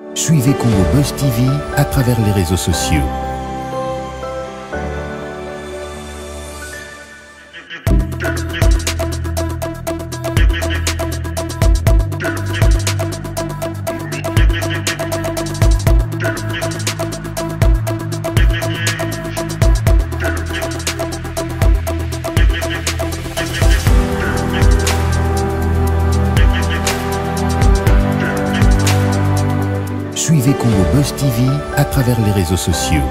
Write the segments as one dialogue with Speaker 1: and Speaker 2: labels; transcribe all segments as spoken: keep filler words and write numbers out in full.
Speaker 1: Suivez Congo Buzz T V à travers les réseaux sociaux. Suivez Congo Buzz T V à travers les réseaux sociaux.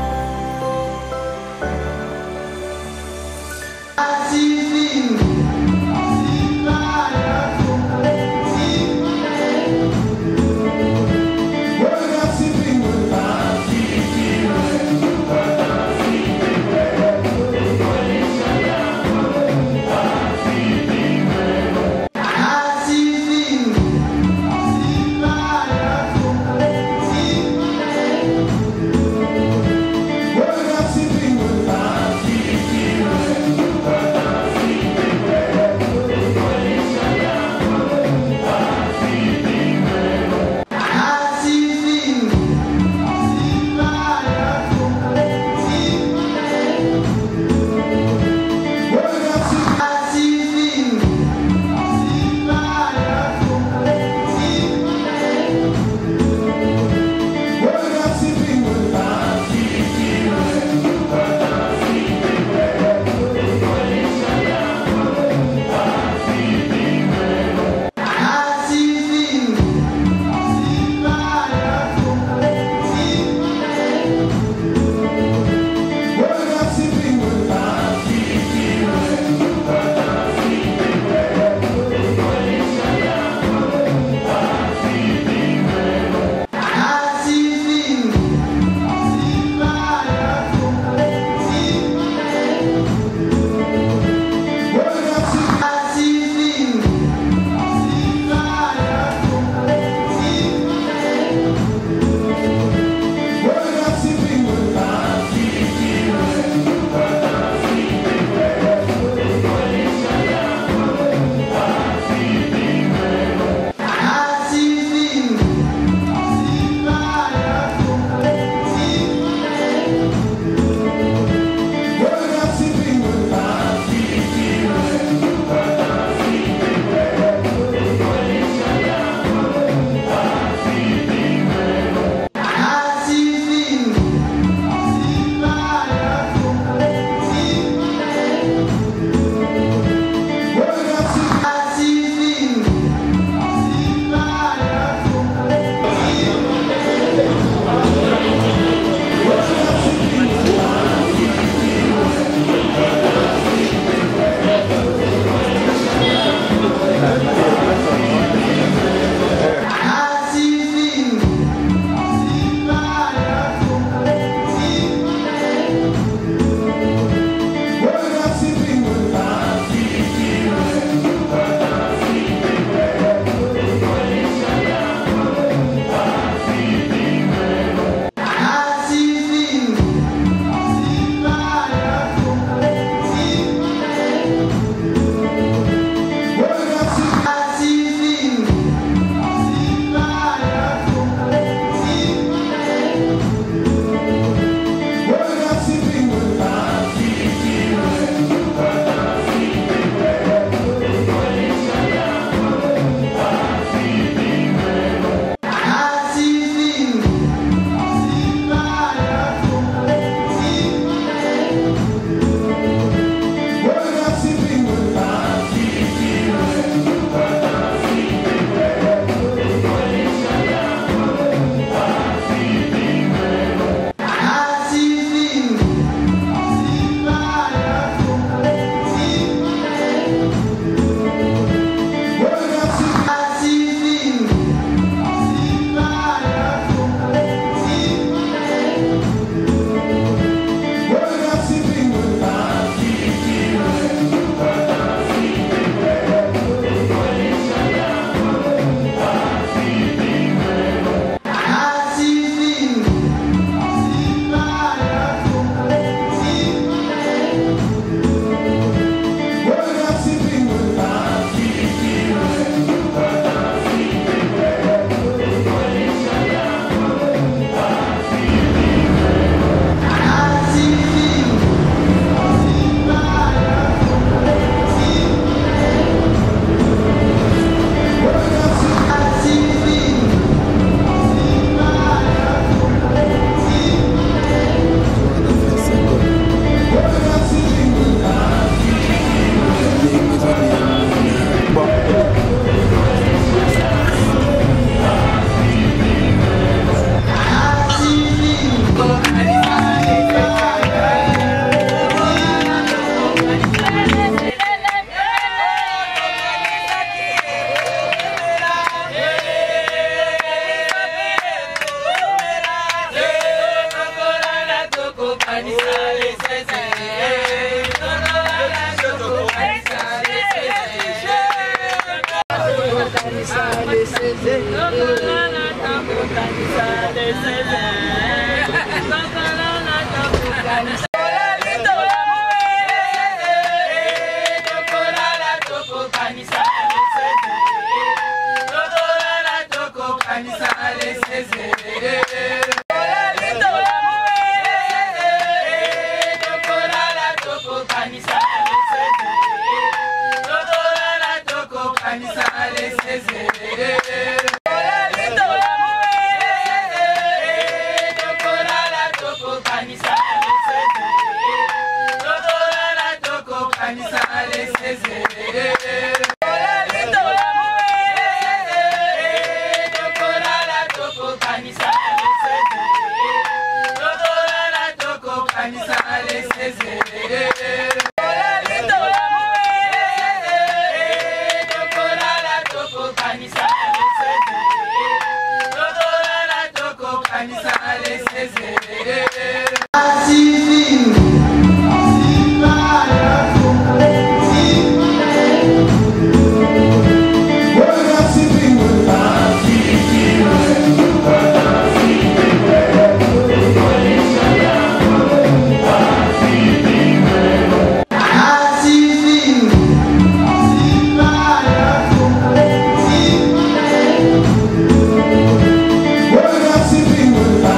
Speaker 2: We're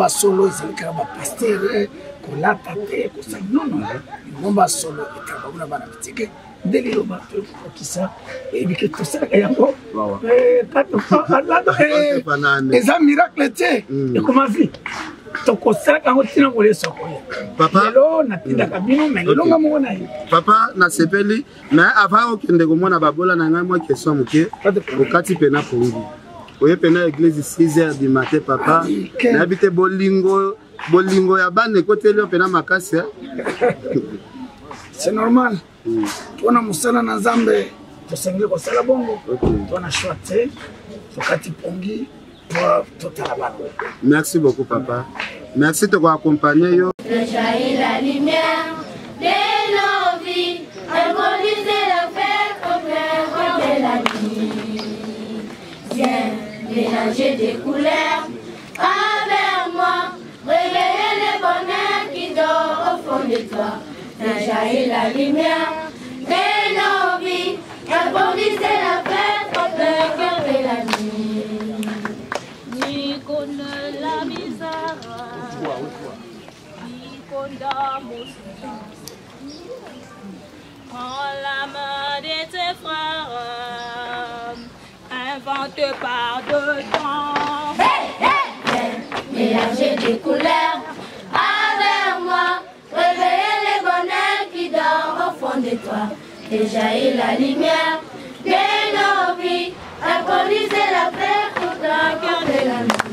Speaker 2: ngomba solo ezalika ba pasteur kolata te kosa non non ngomba solo etabuna bana bitike ndeli loba to kokisa ebike to sala yango eh kato alado eh eza miracle te e comment vie to kosala kango tina ngole soko
Speaker 3: papa
Speaker 2: lo na tinda kabino mais lo ngamo na yi
Speaker 3: papa na sepeli na avant okende komona babola na ngai moi question moke okati pena pongi oye pena église six heures du matin papa na habite bolingo bolingo ya bane côté le pena makasi
Speaker 2: c'est normal tona musala na Nzambe to sengwe ko sala bongo tona choite to kati pongi pour totala bano.
Speaker 3: Merci beaucoup papa. Merci de accompagner yo.
Speaker 4: Jaillit la lumière de nos vies, symbolisez la fête au clair de la nuit. Viens mélanger des couleurs avec moi, réveiller le bonheur qui dort au fond de toi. Jaillit la lumière de nos vies, symbolisez la fête au clair de la nuit. Ni connaît la misère. Prends la main de tes frères, invente par deux temps. Hey, hey, mélanger des couleurs avec moi, réveiller le bonheur qui dort au fond de toi. Et jaillit la lumière de nos vies, symboliser la paix pour le cœur de la nuit.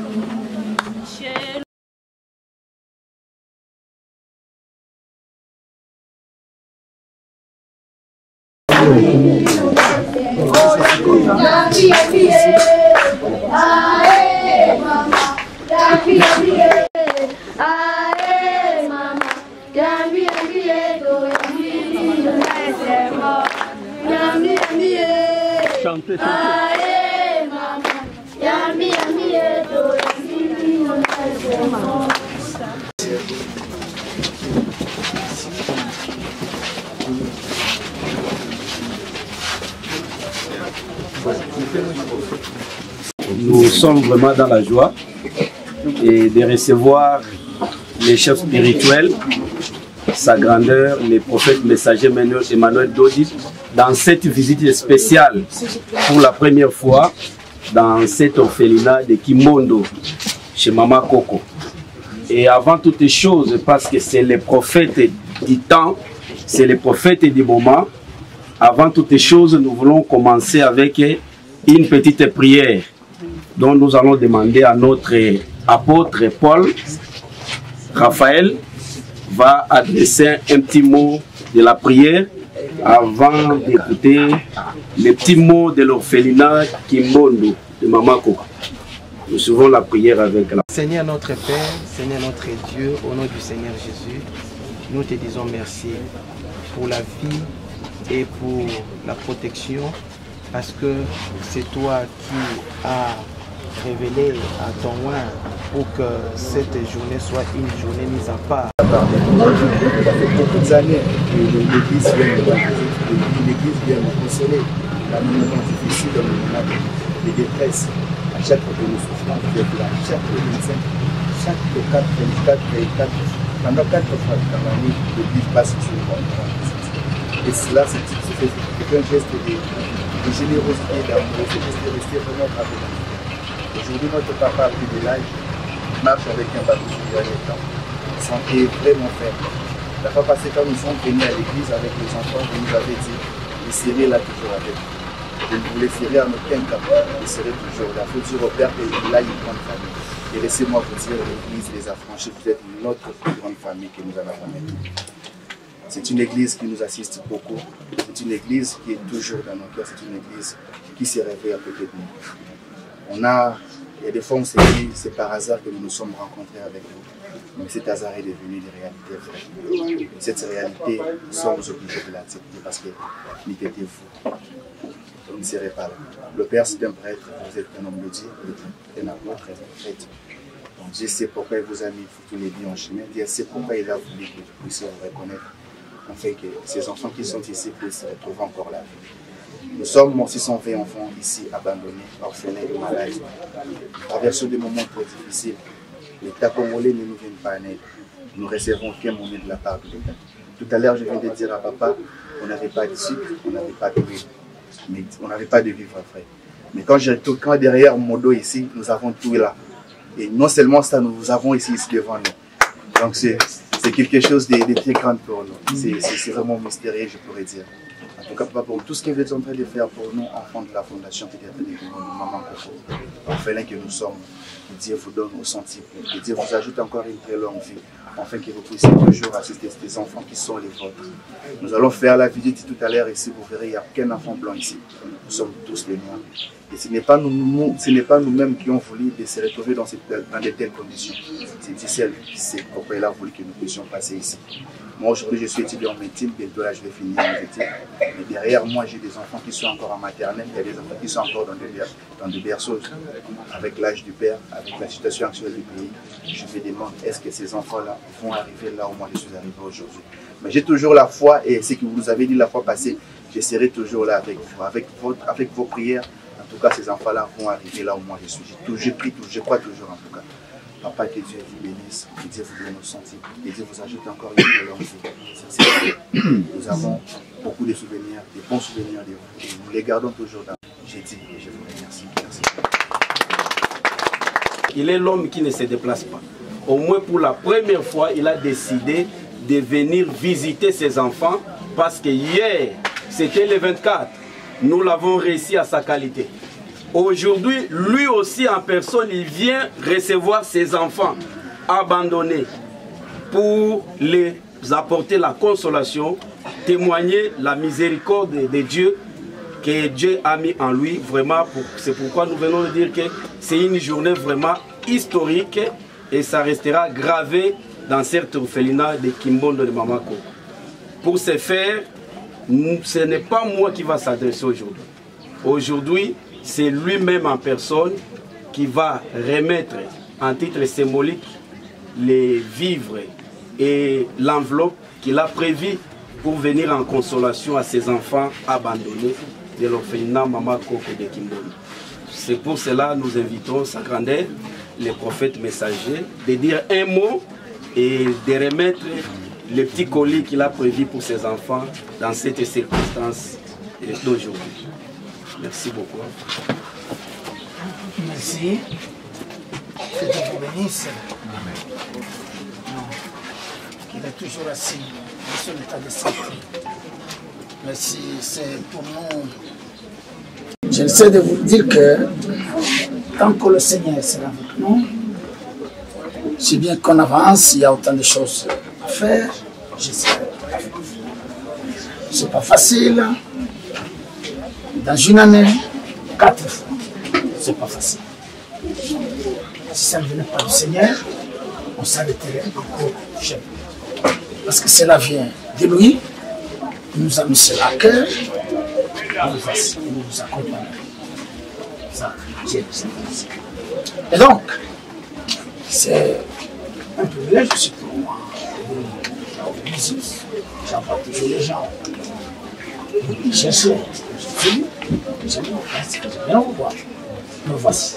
Speaker 5: Chantez,
Speaker 6: Nous sommes vraiment dans la joie et de recevoir les chefs spirituels, sa grandeur, les prophètes messagers Emmanuel Dodi, dans cette visite spéciale pour la première fois dans cet orphelinat de Kimondo, chez Maman Coco. Et avant toutes choses, parce que c'est les prophètes du temps, c'est les prophètes du moment, avant toutes choses, nous voulons commencer avec une petite prière dont nous allons demander à notre apôtre Paul. Raphaël va adresser un petit mot de la prière avant d'écouter les petits mots de l'orphelinat Kimondo de Maman Coco. Nous suivons la prière avec la...
Speaker 7: Seigneur notre Père, Seigneur notre Dieu, au nom du Seigneur Jésus, nous te disons merci pour la vie et pour la protection, parce que c'est toi qui as révélé à ton loin pour que cette journée soit une journée mise à part.
Speaker 8: Ça fait beaucoup d'années que l'Église vient nous consoler dans les moments difficiles, dans les moments de détresse. À chaque fois que nous souffrons, vous êtes là, chaque vingt-cinq, chaque quatre, vingt-quatre, vingt-quatre, pendant quatre fois dans l'année, l'Église passe sur le contrat. Et cela, c'est un geste de, de générosité, d'amour, c'est de rester vraiment avec nous. Aujourd'hui, notre papa a pris de l'âge, marche avec un bateau sur les temps. Santé vraiment faible. La fois passée, quand nous sommes venus à l'église avec les enfants, vous nous avez dit, vous serez là toujours avec nous. Je ne vous laisserai en aucun cas, vous serez toujours là. Il faut dire au Père que là, il y a une grande famille. Et laissez-moi vous dire, l'église les a franchis, vous êtes notre plus grande famille que nous avons jamais eue. C'est une église qui nous assiste beaucoup. C'est une église qui est toujours dans nos cœurs. C'est une église qui se réveille à côté de nous. On a, il y a des fois on s'est dit, c'est par hasard que nous nous sommes rencontrés avec vous. Mais cet hasard est devenu une réalité vraie. Cette réalité, nous sommes obligés de l'accepter parce que n'était vous. Vous ne serez pas là. Le Père, c'est un prêtre, vous êtes un homme de Dieu, vous êtes un apôtre, un prêtre. Donc Dieu sait pourquoi il vous a mis tous les vies en chemin. Dieu sait pourquoi il a voulu que vous puissiez vous reconnaître. Afin que ces enfants qui sont ici puissent se retrouver encore là. Nous sommes six cent vingt enfants ici abandonnés, orphelins et malades. Traversons des moments très difficiles. l'État congolais ne nous vient pas en aide, nous recevons aucun monnaie de la part de l'État. Tout à l'heure, je viens de dire à papa, on n'avait pas de sucre, on n'avait pas de vivre, mais on n'avait pas de vivre après. Mais quand je retourne, quand derrière mon dos ici, nous avons tout là. Et non seulement ça, nous avons ici, ici devant nous. Donc c'est quelque chose de, de très grand pour nous. C'est vraiment mystérieux, je pourrais dire. En tout cas, papa, pour tout ce que vous êtes en train de faire pour nous, enfants de la Fondation Pédiatre de Maman Coco, orphelins que nous sommes, que Dieu vous donne au centuple, que Dieu vous ajoute encore une très longue vie, afin que vous puissiez toujours assister ces enfants qui sont les vôtres. Nous allons faire la visite tout à l'heure ici, vous verrez, il n'y a aucun enfant blanc ici. Nous sommes tous les noirs. Et ce n'est pas nous-mêmes nous qui ont voulu de se retrouver dans, cette, dans de telles conditions. C'est celle qui s'est a voulu que nous puissions passer ici. Moi aujourd'hui je suis étudiant en médecine, bientôt là je vais finir mes études. Mais derrière moi j'ai des enfants qui sont encore en maternelle, il y a des enfants qui sont encore dans des, dans des berceaux. Avec l'âge du père, avec la situation actuelle du pays, je me demande est-ce que ces enfants-là vont arriver là où moi je suis arrivé aujourd'hui. Mais j'ai toujours la foi et ce que vous nous avez dit la fois passée, je serai toujours là avec vous, avec, votre, avec vos prières. En tout cas, ces enfants-là vont arriver là où moi je suis. Je prie, je crois toujours en tout cas. Papa, que Dieu vous bénisse, que Dieu vous donne au sentier, que Dieu vous ajoute encore une longue vie. Nous avons beaucoup de souvenirs, de bons souvenirs de vous. Et nous les gardons toujours dans. J'ai dit et je vous remercie. Merci.
Speaker 6: Il est l'homme qui ne se déplace pas. Au moins pour la première fois, il a décidé de venir visiter ses enfants parce que hier, c'était le vingt-quatre. Nous l'avons réussi à sa qualité. Aujourd'hui, lui aussi en personne, il vient recevoir ses enfants abandonnés pour les apporter la consolation, témoigner la miséricorde de Dieu que Dieu a mis en lui. Vraiment, c'est pourquoi nous venons de dire que c'est une journée vraiment historique et ça restera gravé dans cet orphelinat de Kimbondo de Mamako. Pour ce faire, ce n'est pas moi qui va s'adresser aujourd'hui. Aujourd'hui, c'est lui-même en personne qui va remettre en titre symbolique les vivres et l'enveloppe qu'il a prévu pour venir en consolation à ses enfants abandonnés de l'orphelinat Maman Coco de Kimbondo. C'est pour cela que nous invitons sa grandeur, les prophètes messagers, de dire un mot et de remettre le petit colis qu'il a prévu pour ses enfants dans cette circonstance d'aujourd'hui. Merci beaucoup.
Speaker 2: Merci. Que Dieu vous bénisse. Qu'il est toujours assis dans son état de santé. Merci, c'est pour nous. J'essaie de vous dire que tant que le Seigneur sera avec nous, si bien qu'on avance, il y a autant de choses à faire, j'essaie. C'est pas facile. Dans une année, quatre fois, c'est pas facile. Si ça ne venait pas du Seigneur, on s'arrêterait encore jamais. Parce que cela vient de lui, il nous a mis cela à cœur, il nous, nous accompagne. Ça, Dieu nous a. Et donc, c'est un privilège aussi pour moi. J'envoie toujours les gens. Chercher. Je viens vous voir. Me voici.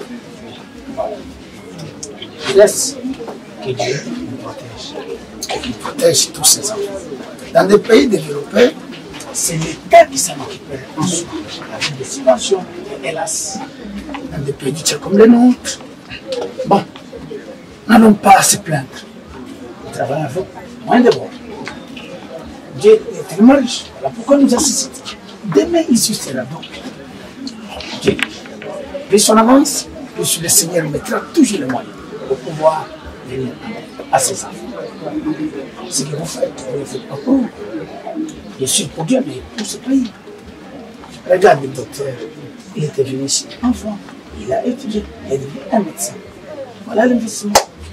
Speaker 2: Je laisse que Dieu nous protège. Et qu'il protège tous ses enfants. Dans des pays développés, c'est l'État qui s'en occupe en soi, avec des subventions, hélas. Dans des pays du tiers comme les nôtres, bon, n'allons pas se plaindre. Nous travaillons avec moins de bon. Dieu est tellement riche. Voilà pourquoi nous assistons. Demain, il sera donc. Dieu, plus on avance, plus le Seigneur mettra toujours les moyens pour pouvoir venir à ses enfants. Ce que vous faites, vous ne le faites pas pour vous. Bien sûr pour Dieu, mais pour ce pays. Regarde le docteur, il était venu ici enfant, il a étudié, il est devenu un médecin. Voilà l'investissement.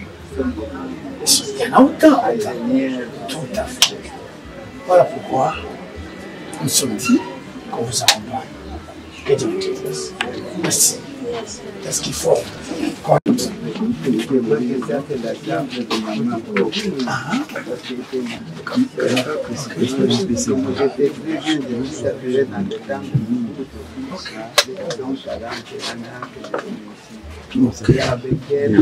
Speaker 2: Il y en a autant à gagner, tout à fait. Voilà pourquoi nous sommes dit qu'on vous accompagne. Que Dieu vous bénisse. Merci. Qu'est-ce qu'il faut? Ah.
Speaker 8: Donc, c'est avec elle.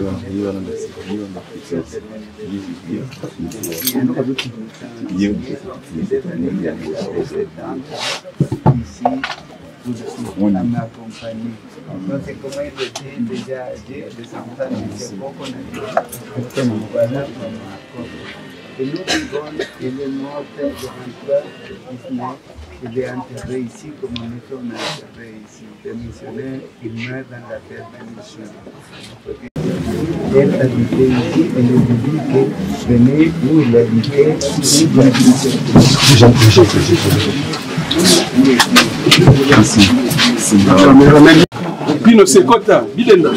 Speaker 8: Ici, vous m'accompagnez. Donc, c'est comme elle était déjà âgée, des enfants, c'est beaucoup naturel. Voilà comment et nous vivons, il est mort de vingt-trois, dix-neuf, il est enterré ici comme nous sommes enterrés ici. Le missionnaire, il meurt dans la terre de mission. Elle habitait ici, elle est dit que venez où il habitait, ici, dans la mission.
Speaker 5: Pino Sekota, Bilenda.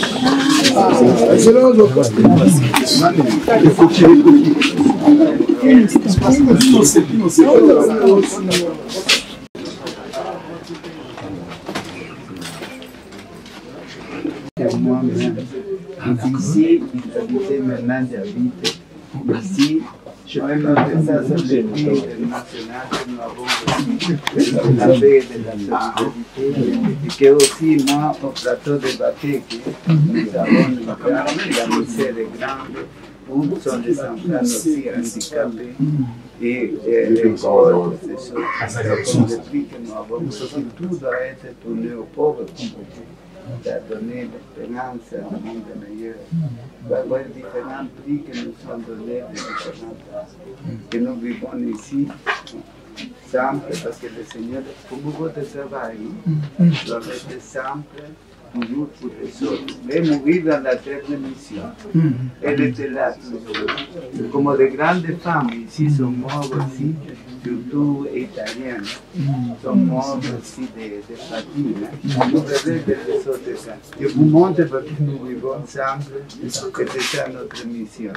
Speaker 8: Moi-même, ici, il habitait maintenant, j'habite ici. Je vais noter ça sur le prix international que nous avons reçu, la paix de la solidarité, et que aussi moi, au plateau de Baké, nous avons une grande, la misère est grande, où sont les enfants aussi handicapés, et l'école, ces choses. Donc, le prix que nous avons reçu, tout doit être tourné aux pauvres. Ça a donné l'espérance à un monde meilleur. Il va y avoir différents prix que nous sont donnés de différentes places. Que nous vivons ici, simple, parce que le Seigneur, pour beaucoup de travail, doit être simple, toujours pour les autres. Mais mourir dans la terre de mission. Elle était là toujours. Comme de grandes femmes ici sont mortes aussi, surtout italiennes, sont morts aussi de, de fatigue. Nous rêvons de les autres cas. Je vous montre parce que nous vivons ensemble, que c'est ça notre mission.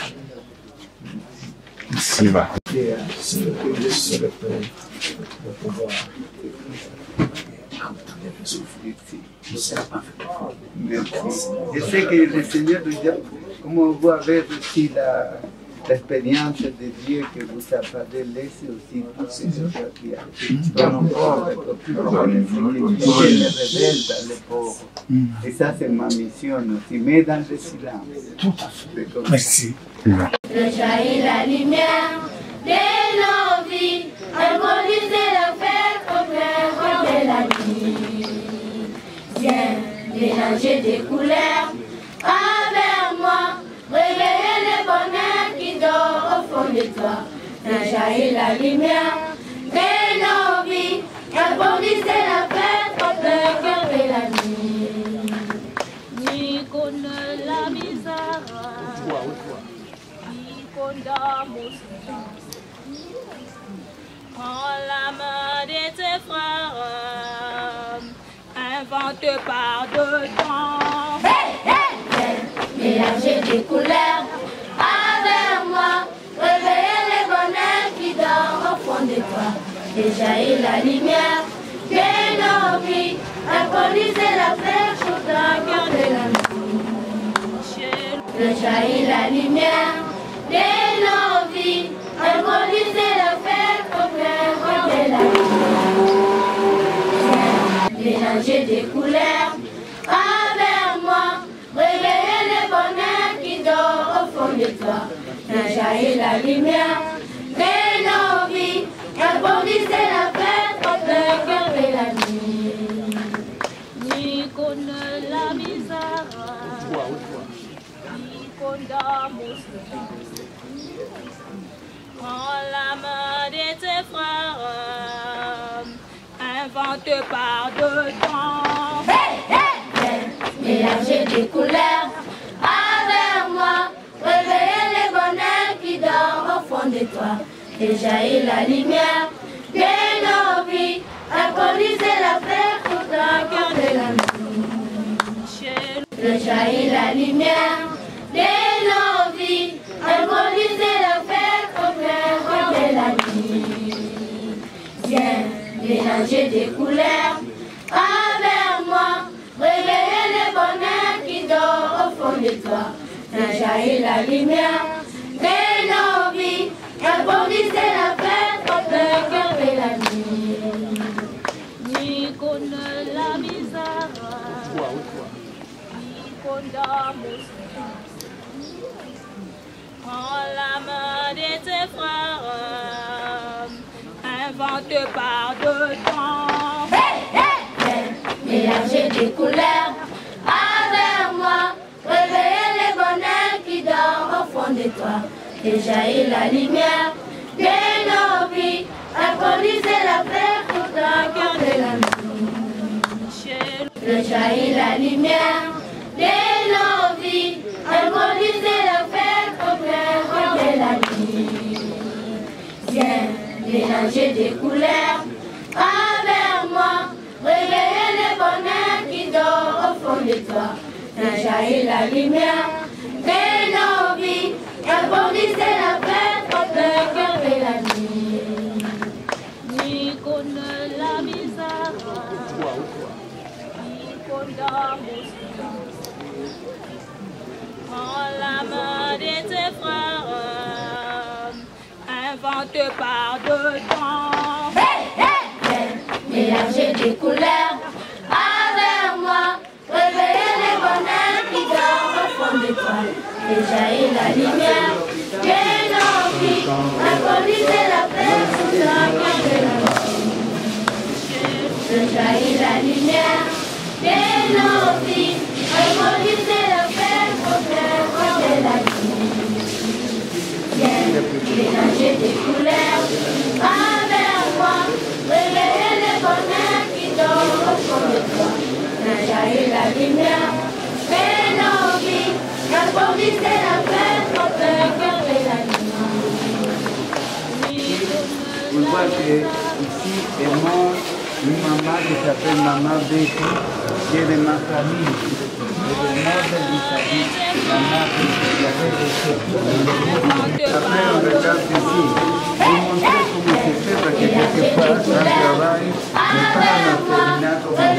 Speaker 1: Ici va.
Speaker 8: Merci. Je sais que le Seigneur, comme vous avez reçu l'expérience de Dieu que vous avez laissé aussi pour ces gens qui sont pauvres, plus pauvres, qui se révèlent dans les pauvres. Et ça, c'est ma mission aussi, mais dans le silence.
Speaker 2: Tout à fait. Merci.
Speaker 4: Rejaillit la lumière de nos vies, symbolisez la fête au clair de la nuit. Viens mélanger des couleurs avec moi, réveiller le bonheur qui dort au fond de toi. Rejaillit la lumière de nos vies, symbolisez la fête au clair de la nuit. Ni connaît la misère. Prends la main de tes frères, invente par dedans. Hey, hey, hey. Mélanger des couleurs avec moi, réveiller les bonheurs qui dorment au fond de toi. Déjaillir la lumière de nos vies, symboliser la paix sur le cœur de la nuit. Déjaillir la lumière de nos vies, symboliser la fête au clair de la nuit. Mélanger des couleurs avec moi, réveiller le bonheur qui dort au fond de toi. Jaillir la lumière de nos vies, symboliser la fête au clair de la nuit. Ni connaît la misère. Prends la main de tes frères, invente par dedans. Hey, hey, hey. Mélanger des couleurs avec moi, réveiller les bonheurs qui dorment au fond de toi. Déjaillir la lumière de nos vies, symboliser la paix pour le cœur de la nuit. Déjaillir la lumière de nos vies, symboliser la fête au clair de la nuit. Viens mélanger des couleurs avec moi, réveiller le bonheur qui dort au fond de toi. Jaillir la lumière de nos vies, symboliser la fête au clair de la nuit. Ni connaît
Speaker 9: invente par de temps.
Speaker 4: Hey, hey, hey. Mélanger des couleurs avec moi, réveiller les bonheurs qui dorment au fond de toi. Et jaillir la lumière de nos vies, symboliser la paix pour le cœur de la nuit. Et jaillir la lumière de nos vies, symboliser la paix pour le cœur de la nuit. Viens mélanger des couleurs avec moi, réveiller les bonheurs qui dorment au fond de toi. Et jaillir la lumière de nos vies, symboliser la paix pour le cœur de la nuit.
Speaker 9: Ni connaît la misère, ni connaît prends la main de tes frères, invente par de temps.
Speaker 4: Hey, hey, hey. Mélanger des couleurs avec moi, réveiller les bonheurs qui dorment au fond de toi. Et jaillir la lumière de nos vies, symboliser la paix pour le cœur de la nuit. Et jaillir la lumière de nos vies, symboliser la paix pour le cœur de la nuit. Viens mélanger des couleurs avec moi, réveiller les bonheurs qui dorment au fond de toi. Et jaillir la lumière de nos vies, symboliser la paix pour le cœur de la nuit.
Speaker 3: On voit que ici est mort une maman qui s'appelle Maman Béki, qui est de ma famille. Et le nord de l'Italie, maman qui avait été. Après, on regarde ici. Pour montrer comment c'est fait, parce que quelquefois, ça travaille, mais pas un orphelinat comme on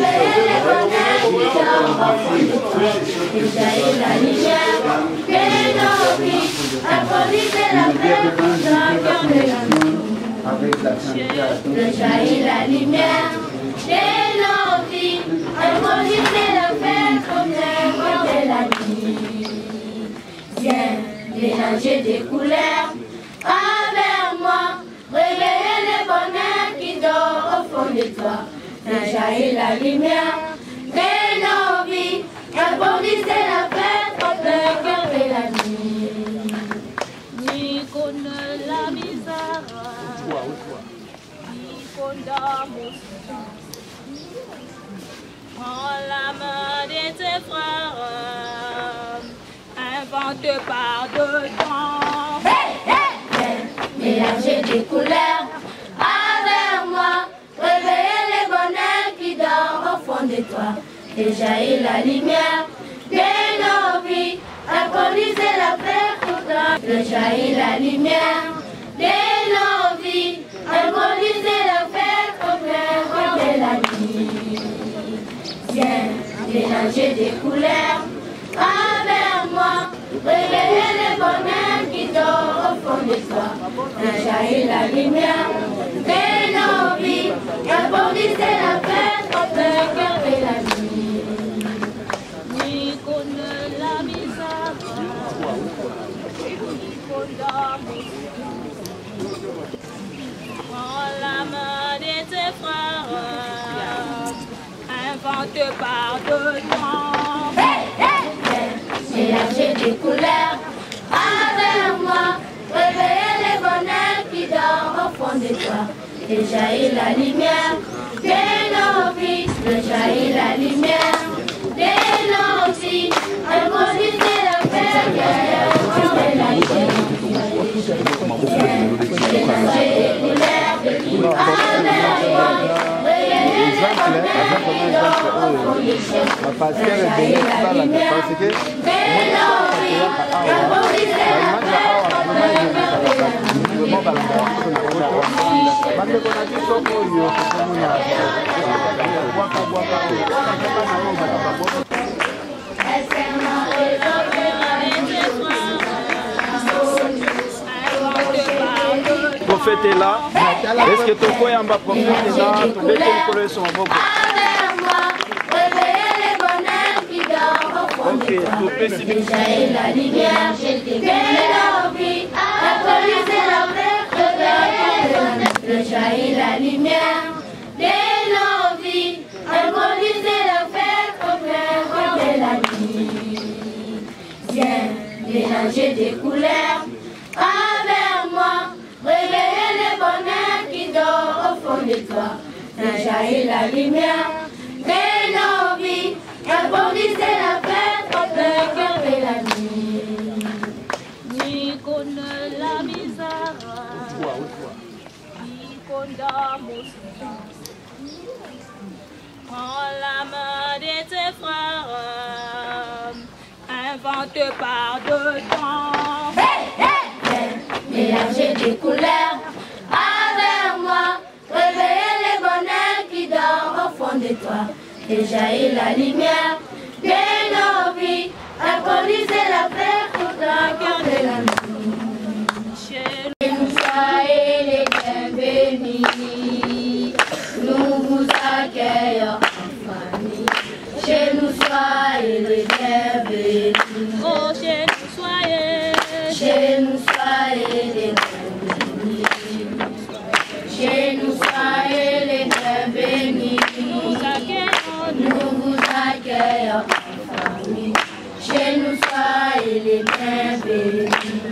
Speaker 3: avec la
Speaker 4: de jaillir la lumière de nos vies, symboliser la paix comme le cœur de la nuit. Viens mélanger des couleurs avec moi, réveiller les bonheurs qui dorment au fond de toi. De jaillir la lumière de nos vies, symboliser la paix comme le cœur de la nuit.
Speaker 9: Ni connaît la misère, ni connaît prends la main de tes frères, invente par de temps.
Speaker 4: Hey, hey, hey. Mélanger des couleurs avec moi, réveiller les bonheurs qui dorment au fond de toi. Et jaillir la lumière de nos vies, symboliser la paix pour toi. Et jaillir la lumière de nos vies, symboliser la paix pour le cœur de la nuit. Viens mélanger des couleurs avec moi, réveiller les bonheurs qui dorment au fond de toi. Et jaillir la lumière de nos vies, symboliser la paix pour le cœur de la nuit.
Speaker 9: Ni connaît la misère, ni connaît prends la main de tes frères, invente par de temps.
Speaker 4: Hey, hey, hey. Mélanger des couleurs avec moi, réveiller les bonheurs qui dorment au fond de toi. Et jaillir la lumière de nos vies, et jaillir la lumière de nos vies, symboliser la paix de la nuit. Mélanger des couleurs avec moi, réveiller les bonheurs qui dorment au fond de toi. Et jaillir la lumière de nos vies, symboliser la paix de la
Speaker 6: Le prophète est là. Est-ce que ton coin en bas prophète est là? Tu veux que le son beaucoup. Ok, tu peux s'y mettre.
Speaker 4: La lumière, j'ai des la vie, la police et la paix, jaillit la lumière de nos vies. Alcoolisez la fête au clair de la nuit. Viens mélanger des couleurs avec moi. Réveillez le bonheur qui dort au fond de toi. Jaillit la lumière de nos vies. Alcoolisez la fête au clair de la nuit.
Speaker 9: Ni connaît la misère, ni condamne. Prends la main de tes frères, invente par de temps.
Speaker 4: Hey, hey, hey. Mélanger des couleurs avec moi. Réveillez le bonheur qui dort au fond de toi. Et jaillit la lumière de nos vies. Alcoolisez la paix pour le cœur de la nuit. Chez nous soyez les bienvenus. Nous vous accueillons en famille. Chez nous soyez les bienvenus.
Speaker 9: Oh, chez nous soyez.
Speaker 4: Chez nous soyez les bienvenus. Chez nous soyez les bienvenus.
Speaker 9: Nous accueillons,
Speaker 4: Nous vous accueillons en famille. Chez nous soyez les bienvenus.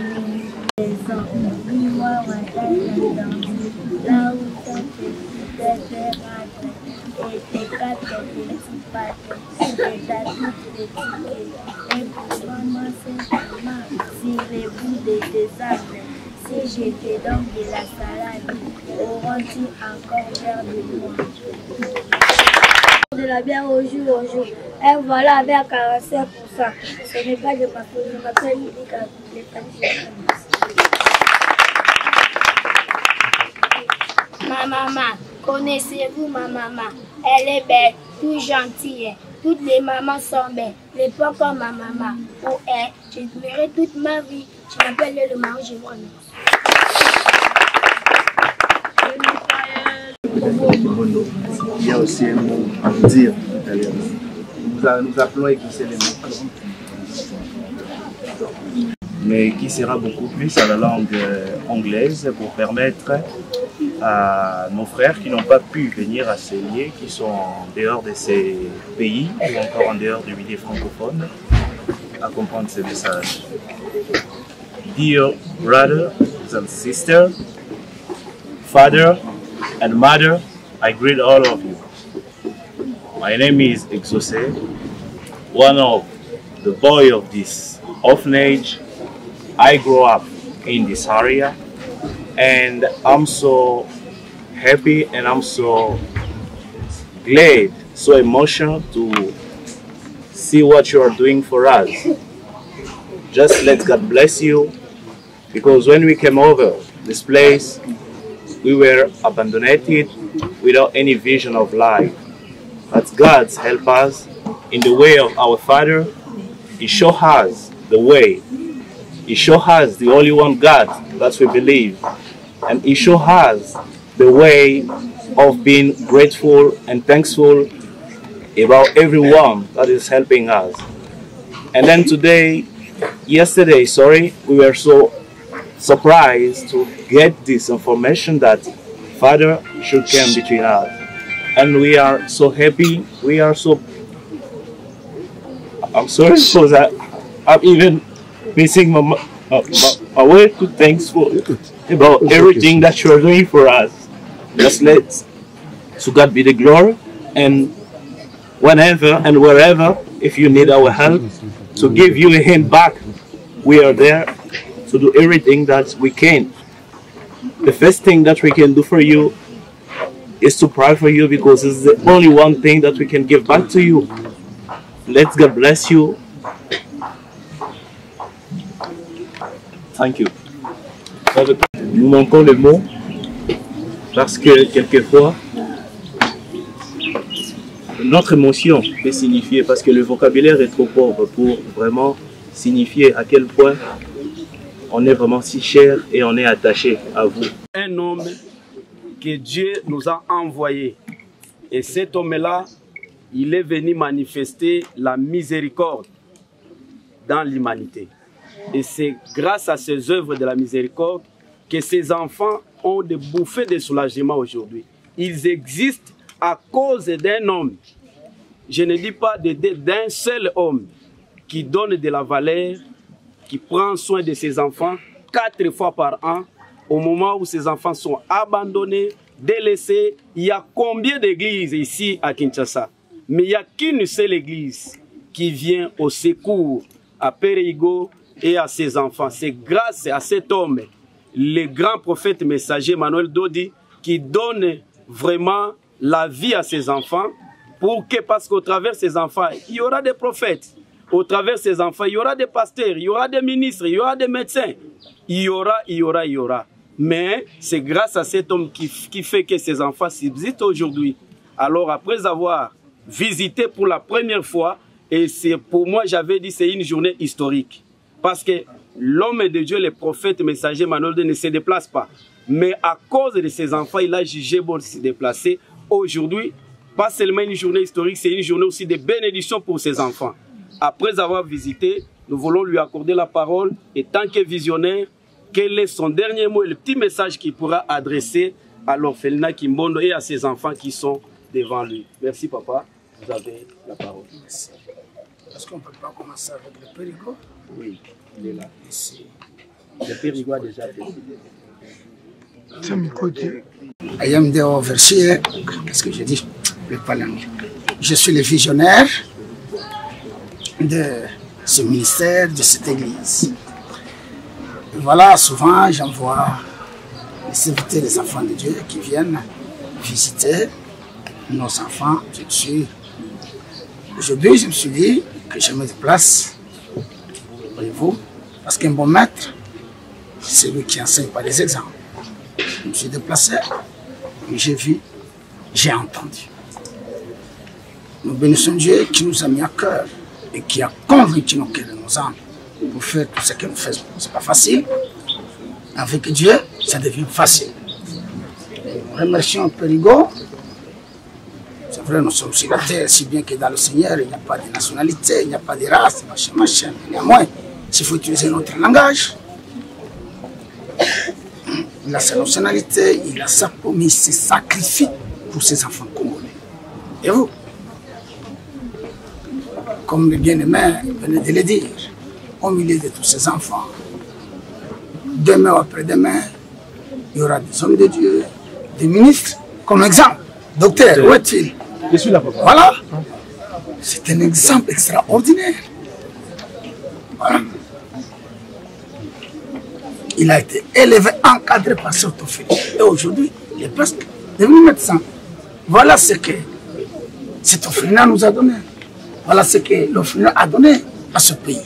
Speaker 10: Dis-moi, là où ton petit déférade et tes quatre petits pâtés, et ta toute petite et pour maman simplement, si les bouts de tes arbres, si je te donne de la salade, auront-tu encore l'air de moi? De la bière au jour au jour. Et voilà avec quarante-cinq pour cent. Ce n'est pas de ma faute, je m'appelle Lydie les familles. Ma maman, connaissez-vous ma maman? Elle est belle, toute gentille. Toutes les mamans sont belles, mais pas comme ma maman. Pour elle, je l'aimerai toute ma vie. Je m'appelle le mari, je vous remercie.
Speaker 8: Il y a aussi un mot à vous dire en italien. Nous, nous appelons écouter les mots. Mais qui sera beaucoup plus à la langue anglaise pour permettre à nos frères qui n'ont pas pu venir à Célier, qui sont en dehors de ces pays ou encore en dehors du milieu francophone, à comprendre ce message. Dear brothers and sisters, father and mother, I greet all of you. My name is Exaucé, one of the boys of this orphanage. I grew up in this area and I'm so happy and I'm so glad, so emotional to see what you are doing for us. Just let God bless you, because when we came over this place, we were abandoned without any vision of life. But God helped us in the way of our Father. He showed us the way. He showed us the only one God that we believe. And He showed us the way of being grateful and thankful about everyone that is helping us. And then today, yesterday, sorry, we were so surprised to get this information that Father should come between us. And we are so happy, we are so, I'm sorry because I, I'm even missing my, my, my, my way to thankful about everything that you are doing for us. Just let to God be the glory, and whenever and wherever, if you need our help to give you a hand back, we are there to do everything that we can. The first thing that we can do for you is to pray for you, because it's the only one thing that we can give back to you. Let God bless you. Thank you. Nous manquons le mot parce que quelquefois notre émotion peut signifier, parce que le vocabulaire est trop pauvre pour vraiment signifier à quel point on est vraiment si cher et on est attaché à vous.
Speaker 6: Un homme que Dieu nous a envoyé. Et cet homme-là, il est venu manifester la miséricorde dans l'humanité. Et c'est grâce à ces œuvres de la miséricorde que ces enfants ont des bouffées de soulagement aujourd'hui. Ils existent à cause d'un homme. Je ne dis pas d'un seul homme qui donne de la valeur, qui prend soin de ses enfants quatre fois par an, au moment où ses enfants sont abandonnés, délaissés. Il y a combien d'églises ici à Kinshasa? Mais il n'y a qu'une seule église qui vient au secours à Périgo et à ses enfants. C'est grâce à cet homme, le grand prophète messager Emmanuel Dodi, qui donne vraiment la vie à ses enfants, pour que, parce qu'au travers de ses enfants, il y aura des prophètes. Au travers de ses enfants, il y aura des pasteurs, il y aura des ministres, il y aura des médecins. Il y aura, il y aura, il y aura. Mais c'est grâce à cet homme qui, qui fait que ses enfants subsistent aujourd'hui. Alors, après avoir visité pour la première fois, et c'est pour moi, j'avais dit, c'est une journée historique. Parce que l'homme de Dieu, le prophète, messager Emmanuel Dodi ne se déplace pas. Mais à cause de ses enfants, il a jugé bon de se déplacer. Aujourd'hui, pas seulement une journée historique, c'est une journée aussi de bénédiction pour ses enfants. Après avoir visité, nous voulons lui accorder la parole et tant que visionnaire, quel est son dernier mot et le petit message qu'il pourra adresser à l'orphelinat Kimbondo et à ses enfants qui sont devant lui. Merci papa, vous avez la parole.
Speaker 2: Merci. Est-ce qu'on ne peut pas commencer avec le Périgo?
Speaker 6: Oui, il est là.
Speaker 2: Ici.
Speaker 6: Le Périgo a déjà décidé.
Speaker 2: I am the overseer. Qu'est-ce que j'ai dit? Le parlement. Je suis le visionnaire de ce ministère, de cette église. Et voilà, souvent j'envoie les invités, les enfants de Dieu qui viennent visiter nos enfants. Je suis... Aujourd'hui, je me suis dit que je me déplace, voyez-vous, parce qu'un bon maître, c'est lui qui enseigne par les exemples. Je me suis déplacé, j'ai vu, j'ai entendu. Nous bénissons Dieu qui nous a mis à cœur et qui a convaincu nos cœurs et nos âmes pour faire tout ce que nous faisons. Ce n'est pas facile. Avec Dieu, ça devient facile. Nous remercions Périgo. C'est vrai, nous sommes sur la terre, si bien que dans le Seigneur, il n'y a pas de nationalité, il n'y a pas de race, machin, machin. Néanmoins, s'il faut utiliser notre langage, il a sa nationalité, il a sa promesse, il se sacrifie pour ses enfants congolais. Et vous, comme le bien-aimé venait de le dire, au milieu de tous ces enfants, demain ou après-demain, il y aura des hommes de Dieu, des ministres, comme exemple. Docteur, où est-il?
Speaker 5: Je suis là, papa.
Speaker 2: Voilà. C'est un exemple extraordinaire. Voilà. Il a été élevé, encadré par cet orphelinat. Et aujourd'hui, il est presque devenu médecin. Voilà ce que cet orphelinat nous a donné. Voilà ce que l'orphelinat a donné à ce pays.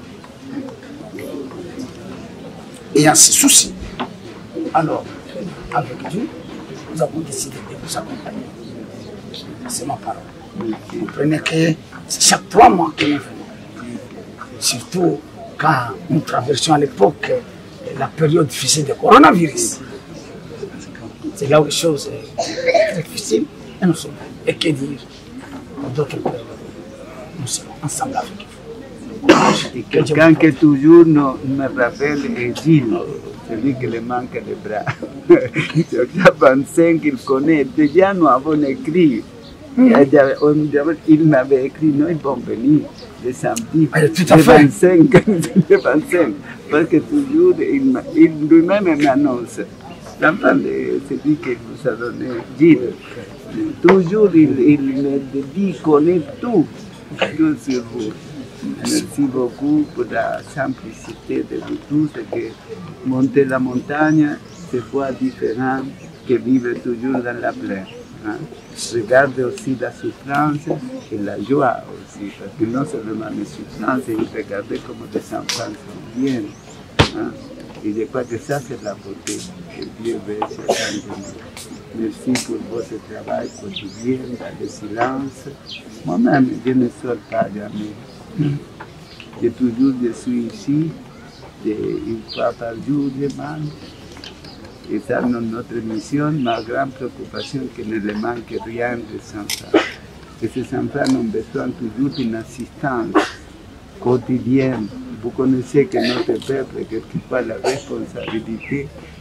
Speaker 2: Et en ce souci, alors, avec Dieu, nous avons décidé de vous accompagner. C'est ma parole. Vous comprenez que c'est chaque trois mois que nous venons. Surtout quand nous traversions à l'époque la période difficile du coronavirus. C'est là où les choses sont très difficiles et nous sommes. Et que dire d'autres périodes? Nous sommes ensemble avec vous.
Speaker 11: Quelqu'un qui toujours nous, me rappelle est Gilles, celui qui le manque les bras. Je pensais qu'il connaît. Déjà, nous avons écrit. Mm. Il m'avait écrit, nous ils vont venir le samedi.
Speaker 2: Ah, tout à fait.
Speaker 11: vingt-cinq, le vingt-cinq, parce que toujours, il, il lui-même m'annonce. L'enfant de celui qui nous a donné, Gilles, toujours il, il me dit, connaît tout, tout sur vous. Merci beaucoup pour la simplicité de vous tous et que monter la montagne, c'est fois différent que vivre toujours dans la plaine. Hein? Regardez aussi la souffrance et la joie aussi, parce que non seulement les souffrances, et regardez comment les enfants sont bien. Hein? Et je crois que ça, c'est la beauté que Dieu veut chez chacun de nous. Merci pour votre travail quotidien, dans le silence. Moi-même, je ne sors pas jamais. Je toujours, je suis ici, et une fois par jour, je mange. Et ça, notre mission, ma grande préoccupation, qu'il ne le manque rien de ces enfants. Et ces enfants ont besoin toujours d'une assistance quotidienne. Vous connaissez que notre peuple, quelquefois, la responsabilité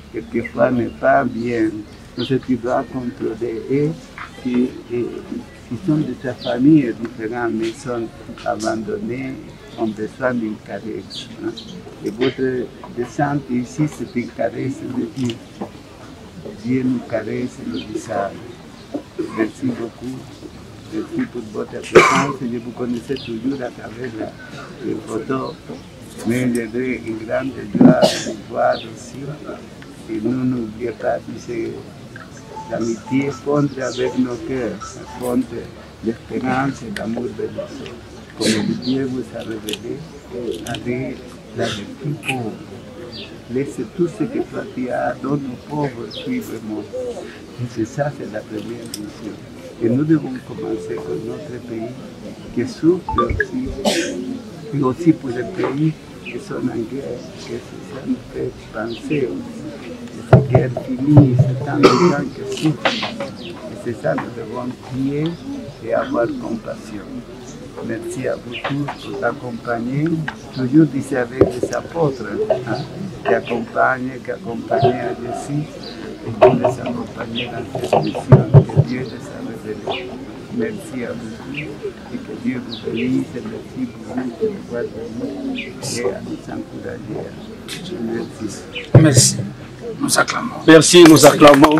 Speaker 11: quelquefois n'est pas bien. Donc tu dois contrôler et qui, et, qui sont de ta famille différentes, mais sont abandonnés, ont besoin d'une caresse. Hein. Et votre descente ici, c'est une caresse de Dieu. Dieu nous caresse le visage. Merci beaucoup. Merci pour votre présence. Je vous connaissais toujours à travers la, les photos, mais j'ai une grande joie de vous voir aussi. Et nous n'oublions pas que l'amitié fonde avec nos cœurs, fonde l'espérance et l'amour de nous. Comme Dieu vous a révélé, allez dans les plus pauvres. Laisse tout ce que toi tu as, donne aux pauvres suivre moi. C'est ça, c'est la première mission. Et nous devons commencer pour notre pays qui souffre aussi, et aussi pour les pays qui sont en guerre, que ça nous fait penser aussi. Que cette guerre finie, c'est tant de gens qui souffrent. Et c'est ça, nous devons prier et avoir compassion. Merci à vous tous pour accompagner, toujours ici avec les apôtres, hein, qui accompagnent, qui accompagnent à Jésus, et qui les accompagnent dans cette mission que Dieu les a révélée. Merci à vous tous, et que Dieu vous bénisse, et merci pour vous de pouvoir venir et à nous encourager. Merci.
Speaker 2: Merci. Nous acclamons.
Speaker 6: Merci, nous acclamons.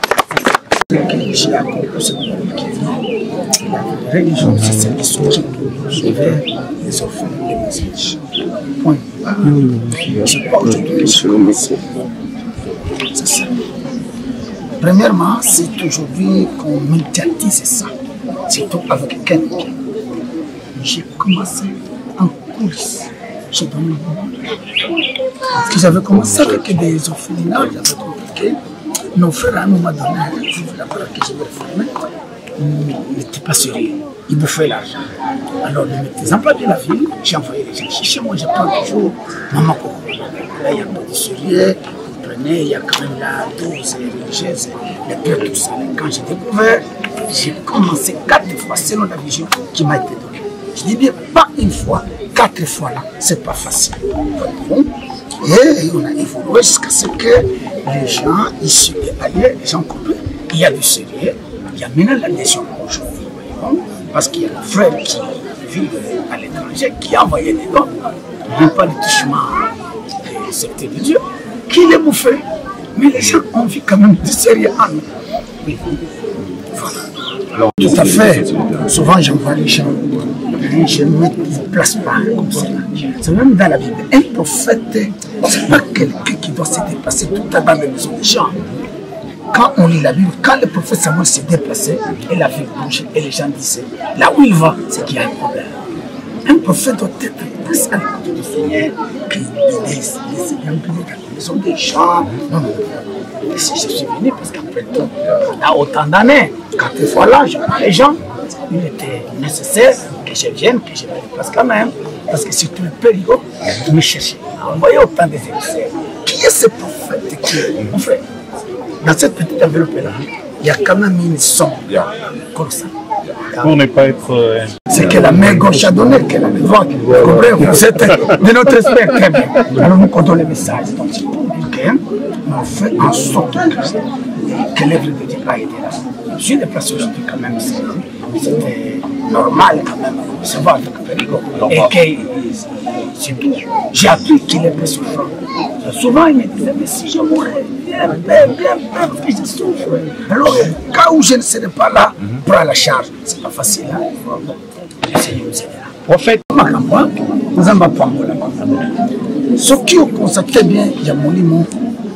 Speaker 2: La religion, c'est celle qui soutient vers les orphelins et les riches. Point. C'est pas aujourd'hui que je commence. C'est ça. Premièrement, c'est aujourd'hui qu'on médiatise ça. Surtout avec quelqu'un. J'ai commencé en coulisses. J'ai donné le bon. Parce que j'avais commencé avec des orphelinats, j'avais compliqué. Nos frères, à un moment donné, je voulais voir que je me reformer. Ils n'étaient pas sérieux, ils bouffaient l'argent. Alors, ne mettez-en pas bien la ville, j'ai envoyé les gens chercher. Moi, je prends toujours maman Coco. Là, il n'y a pas de sérieux, vous prenez, il y a quand même la dose religieuse, les pères, tout ça. Quand j'ai découvert, j'ai commencé quatre fois selon la vision qui m'a été donnée. Je dis bien, pas une fois, quatre fois là, c'est pas facile. Bon. Et on a évolué jusqu'à ce que les gens issus des alliés, les gens compris, il y a du sérieux. Il y a maintenant l'adhésion aujourd'hui, parce qu'il y a des frères qui vivent à l'étranger, qui ont envoyé des dons, non pas le touchement des secteurs de Dieu, qui les bouffaient. Mais les gens ont vu quand même du sérieux en eux. Oui. Voilà. Alors, tout à fait. Souvent, j'envoie les gens, je ne me place pas comme ça. C'est même dans la Bible. Un prophète, ce n'est pas quelqu'un qui doit se dépasser tout à dans les maisons des gens. Quand on lit la Bible, quand le prophète Samuel s'est déplacé, et la ville bougeait, et les gens disaient, là où il va, c'est qu'il y a un problème. Un prophète doit être plus à l'écoute du Seigneur, que de laisser dans la maison des gens. Non, non. Et si je suis venu, parce qu'après tout, on a autant d'années, quand il faut là, je vois les gens, il était nécessaire que je vienne, que je me déplace quand même, parce que surtout le période, me chercher. On voyait autant des émissaires. Qui est ce prophète qui est mon frère? Dans cette petite enveloppe-là, il y a quand même une somme colossale.
Speaker 12: Pour ne pas être... Euh...
Speaker 2: C'est que la main gauche a donné, que la main droite. Vous comprenez? Vous êtes de notre spectre. Alors nous comptons les messages. Donc c'est pour dire qu'on fait en sorte que l'œuvre de Dieu a été là. Je suis déplacé aujourd'hui quand même. C'était normal quand même de recevoir avec Périgo. Et que surtout, j'ai appris qu'il était souffrant. Souvent il me disait, mais si je mourrais, bien, bien, bien, bien, que je souffre. Alors, cas où je ne serai pas là, prends la charge. C'est pas facile. Hein? Le Seigneur nous aidera.
Speaker 12: Prophète,
Speaker 2: nous avons pas ce qui est consacré bien, il y a mon limon.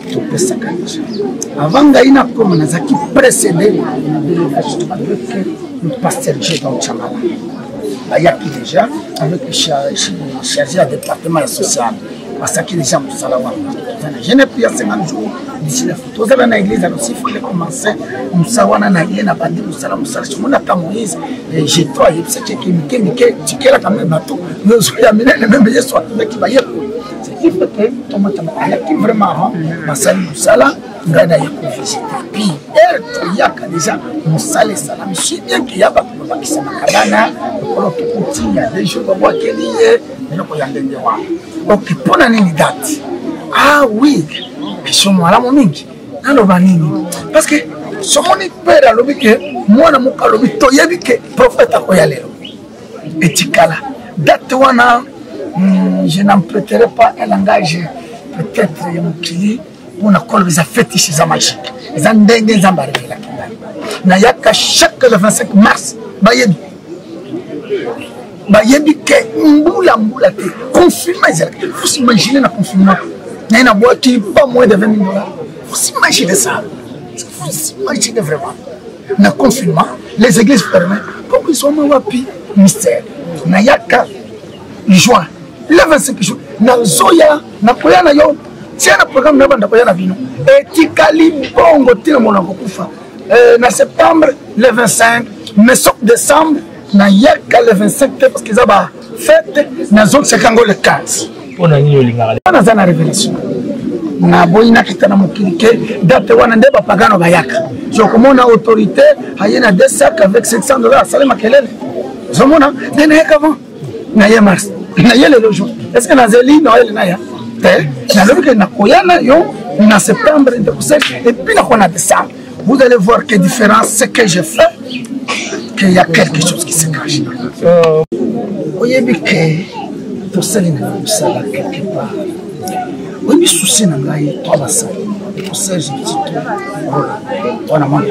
Speaker 2: Avant d'aller comme on a qui précédé avec le pasteur Gédon Chamala. Il y a qui déjà avec le chargé du département social. Parce que les gens sont là. Je n'ai plus à cinquante jours d'ici la photo. Vous avez dans l'église aussi, il faut commencer. Nous savons qu'on a une abandon, nous savons qu'on a Moïse, j'ai toi, il y a qui me dit, tu es là quand même, nous sommes amenés, les mêmes histoires qui va y avoir. Il faut que il y a qui vraiment, Massali Moussala, il y a visiter. Puis, il y a déjà Moussala Salam. Je sais bien qu'il y a pas de qui s'est macadana, il y a des jours où il y a des gens qui ont des gens. Donc, pour l'année date, ah oui, question malamu mingi naloba nini parce que somoni père alobi ke mwana moka alobi toyebi ke prophète akoya lelo etikala date wana je n'emprunterai pas un langage peut-être ya mokili mpona kolobeza fétiche eza magique eza ndenge nzambe arevelaki ngai nayaka chaque le vingt-cinq mars bayebi bayebi ke mbula mbula te confinement ezalaki faut s'imaginer na confinement naye na boaki pas moins de vingt mille dollars faut s'imaginer ça faut s'imaginer vraiment na confinement les églises fermées pour qu'ils soient wapi mystère nayaka juin le vingt-cinq jours nazoya nakoya na yo tia na programme na banda koya na bino etikali bongo tina mona kokufa na septembre le vingt-cinq mais sauf décembre na yaka le vingt-cinq parce qu'ils ont fête na zone sekango le quinze
Speaker 13: pona nini olingaka
Speaker 2: na za na révélation na boyina kita na mokili ke date wana nde bapagano bayaka zokomona autorité ayena deux sacs avec cinq cents dollars sale makelele zomona nene yaka avant na ye mars na ye le jour est-ce que na zeli noël na ya te na lobi ke na koyana yo na septembre de conseil et puis na kona décembre vous allez voir que différence ce que j'ai fait qu'il y a quelque chose qui se cache. Oyebi ke tosali na kosala quelque part. Oyebi souci na ngai to basala. Conseil je dis to wana mwana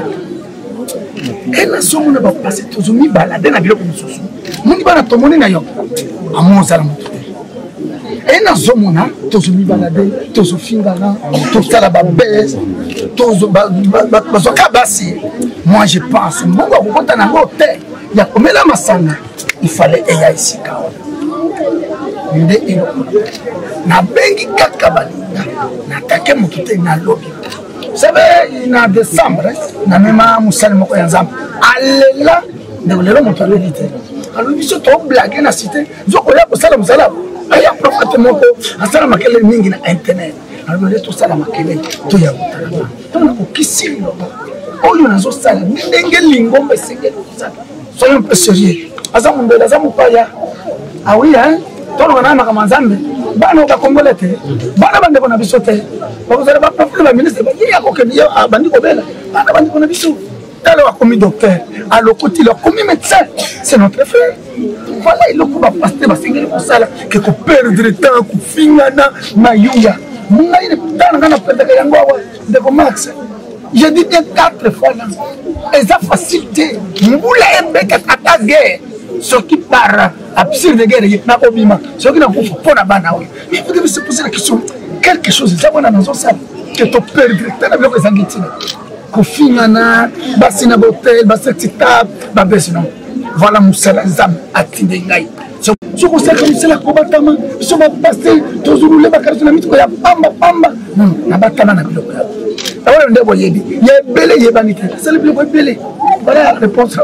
Speaker 2: et na somo na ba passer tozumi balade na biloko mosusu. Mungi bana tomoni na yo. Amozala mutu. Et na zomona tozumi balade tozofingana tozala ba base tozo ba bazoka basi. Moi je pense mbongo kokota na hotel ya komela masanga il fallait eya ici kao nde elo na bengi kaka balinga na take mutu te na lobby vous savez na décembre na mema musali moko ya nzambe alela de lelo mutu alobite alobi biso to blague na cité zoko ya kosala musala aya prophète moko asala makele mingi na internet alobi to sala makele to ya utala to na kokisi loba oyo nazo sala ndenge lingombe esengeli kosala soyons un peu sérieux aza mondele aza mopaya ah oui hein tolonga na makambo nzambe bana okakongola te bana bandeko na biso te bakozala baprofile baministre baye ya kokende yo bandi kobela bana bandeko na biso tala wakomi docteur alokoti lokomi médecin c'est notre frère voilà iloko bapaster basengeli kosala ke koperdre temps kofingana mayuya ngai ne tana nga na pendaka yango awa ndeko max je dis bien quatre fois là. Et ça facilité. Nous voulons ata guerre. Ce qui part absurde de guerre, il y a un obima. Ce qui n'a pas de bana. Mais vous devez se poser la question. Quelque chose, ça va dans nos salles. Que tu perds. Tu as besoin de ça. Kofingana, basina botel, basetita, babesino. Voilà musala zam atindengai. Ce qu'on sait comme c'est la combattement. Ce qu'on va passer, tous les rouler bakar sur la mythe, ya pamba pamba. Non, na batama na biloko. Alors, on est il y a belé, il y a banité. C'est le plus belé. Voilà la réponse à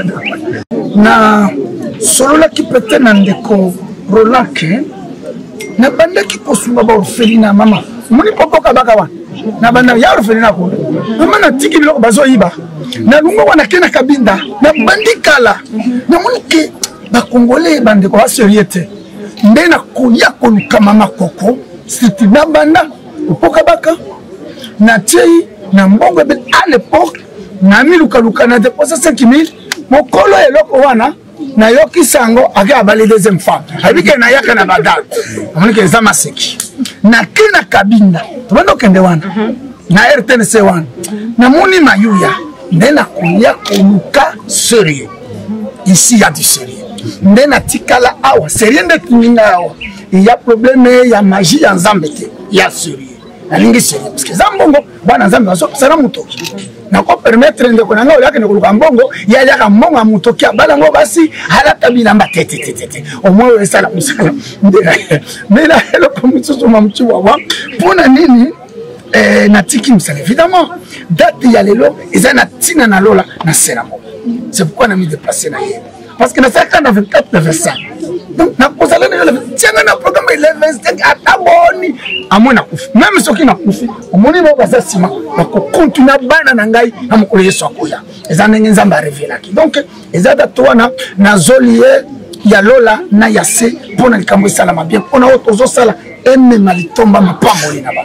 Speaker 2: la na solo la qui peut être un déco Roland na banda qui kosuma ba orphelina mama. Muni poko kabakawa. Na banda ya orphelina ko. Mama na tiki biloko bazo yiba. Na lungo wana kena kabinda. Na bandi kala. Na muni ke ba congolais bande ko aseriete. Ndena kuya ko lukamama koko. Siti na banda poka baka. Na tei na mbongo be à l'époque na miluka luka na déposé cinq mille mokolo eloko wana na yoki sango ake abali deuxième femme abike na yaka na badal amoni ke za maseki na kina kabinda tobando kende wana na R T N C wana na moni mayuya ndena kuya koluka sérieux ici il y a du sérieux ndena tikala awa sérieux nde kininga awa il y a problème ya magie ya nzambe te ya sérieux alingi sérieux parce que zambongo bana nzambe baso sala mutoki na ko permettre ndeko na ngao yake nekuluka mbongo ya yaka mbongo mutoki abala ngo basi hala tabila mbatete tete au moins esala musala mais là le commission mamchi wawa pona nini eh na tiki musala évidemment date ya lelo ezana tina na lola na seramo c'est pourquoi on a mis déplacer na yé parce que na cinquante vingt-quatre vingt-cinq donc na kozala na le tiens na programme le vingt-cinq ataboni amona kufi même soki na kufi omoni ba basa sima ba ko continue bana na ngai amukolo yeso akoya ezana nzamba révélaki donc ezada toana na zolie ya lola na yase pona likambo sala mabien pona otozo sala eme malitomba mapamoli na bato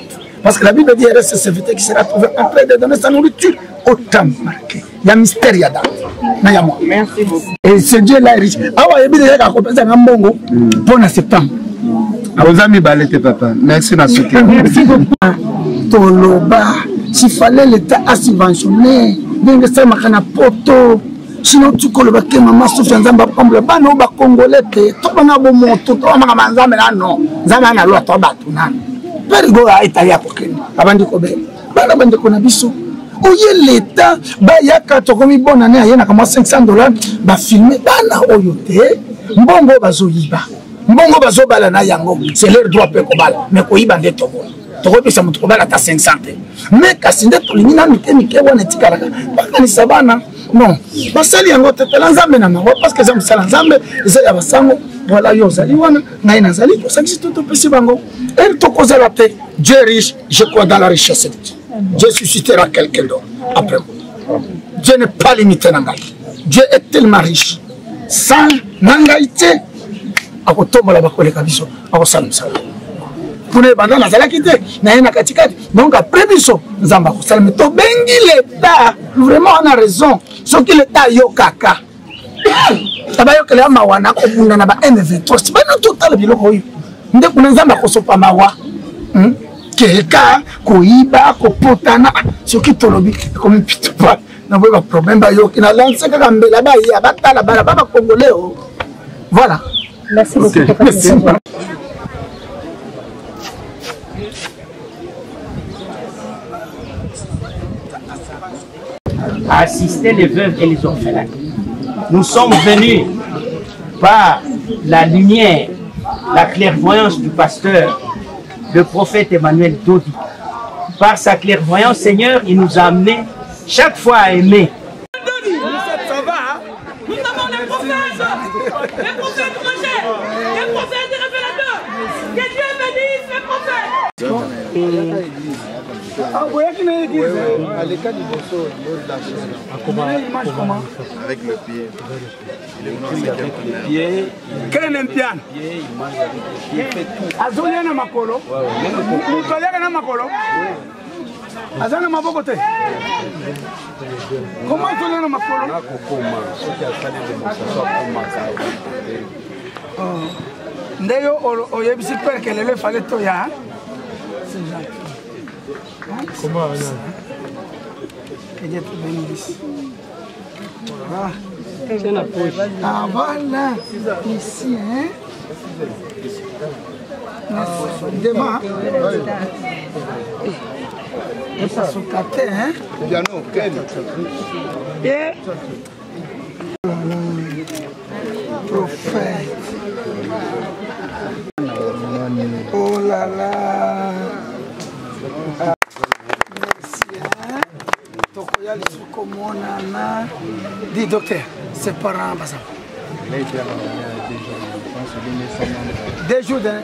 Speaker 2: Parce que la Bible dit, il reste ce serviteur qui sera trouvé en train de donner sa nourriture au temps marqué. Il y a mystère, il y a date.
Speaker 13: Merci beaucoup.
Speaker 2: Et ce Dieu-là est riche. Ah ouais, il y a un bongo pour septembre.
Speaker 3: Aux amis, balete papa. Merci, ma soutien.
Speaker 2: Merci beaucoup. Toloba, s'il fallait l'État à subventionner, bien ça m'a kana poto. Sinon tu koloba ke maman souffre nzamba komble ba no ba congolais te to bana bo moto to mama manzambe na no nzamba na lo to batu na perigo a italia kokeni abandi ko be bana bandi ko na biso oye l'État ba yaka to komi bona ne ayena kama cinq cents dollars ba filmer bana oyo te mbongo bazo yiba mbongo bazo bala na yango c'est leur droit pe ko bala mais ko yiba ndeto bo to ko pesa mutu ko bala ta cinq cents mais kasinde to lingina mike mike wana tikaraka baka ni sabana. Non, basali yango tetela nzambe na mawa parce que za musala nzambe eza ya basango voilà yo zali wana ngai nazali to sangi tout pesi bango et to kozala te Dieu est riche, je crois dans la richesse de Dieu. Dieu suscitera quelqu'un d'autre après moi. Dieu n'est pas limité na ngai. Dieu est tellement riche sans nangaite akotombola bakoleka biso akosala musala pour banda nazala kite na yena katikati donc après biso nzamba kosala mais to bengi l'État vraiment on a raison ce que l'État yo kaka tabayo kele mawana ko bunda na ba M vingt-trois c'est pas total biloko yo nde kuna nzamba kosopa mawa keka koiba kopotana ce qui tolobi comme pito pas na ba problème ba yo kina lancer kaka mbela ba ya batala bala ba congolais voilà.
Speaker 13: Merci beaucoup.
Speaker 2: Okay. Merci.
Speaker 14: À assister les veuves et les orphelins. Nous sommes venus par la lumière, la clairvoyance du pasteur, le prophète Emmanuel Dodi. Par sa clairvoyance, Seigneur, il nous a amenés chaque fois à aimer.
Speaker 15: Ça va, nous avons les prophètes, les prophètes projet, les prophètes des révélateurs. Que Dieu bénisse les prophètes.
Speaker 2: Ah, vous voyez qu'il y a une église
Speaker 8: à l'écart du Bosso, avec le pied. Il est avec le pied.
Speaker 2: Quel est le pied? Azolia na makolo. Mutolia na makolo. Azana maboko te. Comment azolia na makolo? Na kokoma. Soki asali démonstration akoma. Ndeyo oyebisi père que le fallait toya. C'est gentil. Comment que Dieu te bénisse. Voilà. Ah voilà. Ici, hein. Demain. Et ça se capte, hein.
Speaker 8: Piano, quel?
Speaker 2: Et. Prophète. Oh là là. Dis docteur, c'est parents basa. Des jours de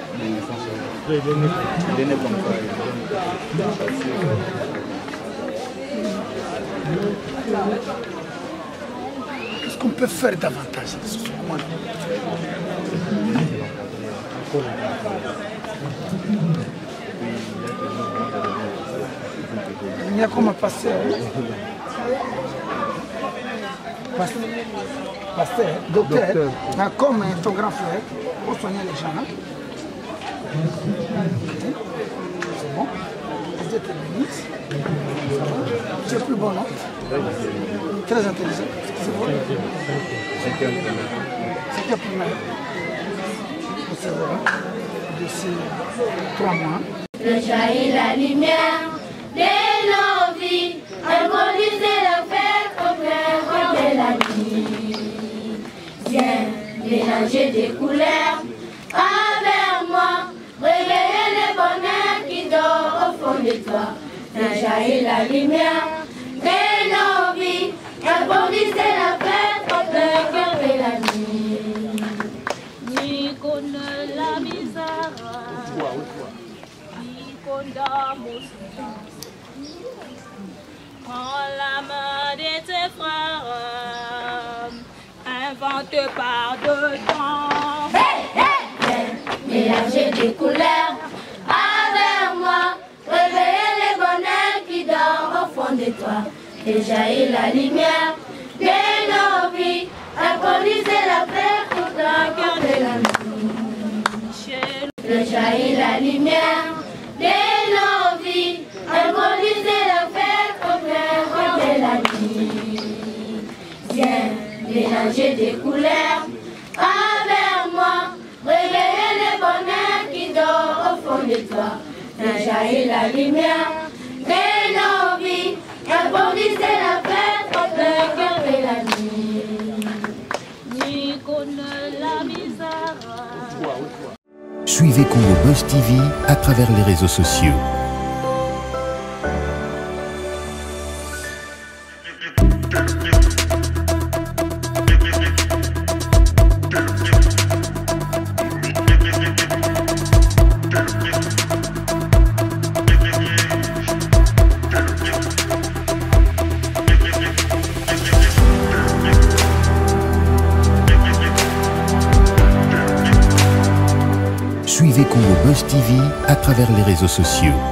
Speaker 2: qu'est-ce qu'on peut faire davantage? Il y a comme un pasteur. Pasteur, docteur, docteur. Comme ton grand frère, pour soigner les gens. Okay. C'est bon. Dieu te bénisse. Tu es plus bon, non? Très intelligent. C'est bon. C'était primaire. Vous savez, d'ici trois mois.
Speaker 4: Rejaillit la lumière de nos vies, harmonisez la fête au clair de la nuit. Viens mélanger des couleurs avec moi, réveiller le bonheur qui dort au fond de toi. Rejaillit la lumière de nos vies, harmonisez la fête au clair de la nuit.
Speaker 9: Ni connaît la misère. Prends la main de tes frères, invente par deux temps.
Speaker 4: Hey, hey, hey. Mélanger des couleurs avec moi, réveiller toi. Et jaillit la lumière de nos vies. Alcoolisez la paix pour le cœur de la nuit. Et jaillit la lumière de nos vies. Alcoolisez la paix pour le cœur de la nuit. Viens mélanger des couleurs avec moi. Réveiller le bonheur qui dort au fond de toi. Et jaillit la lumière de nos vies. Alcoolisez la paix pour le cœur de la nuit. Ni connaît la misère.
Speaker 1: Suivez Congo Buzz T V à travers les réseaux sociaux. Suivez Congo Buzz T V à travers les réseaux sociaux.